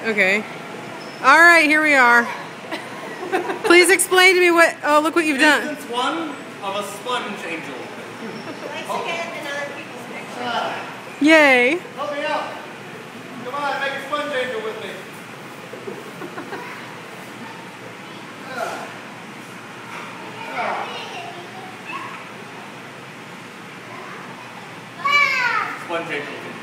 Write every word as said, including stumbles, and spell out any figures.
Okay. All right, here we are. Please explain to me what. Oh, look what you've done. Instance one of a sponge angel. Place your hand in other people's pictures. Yay. Help me out. Come on, make a sponge angel with me. Sponge angel.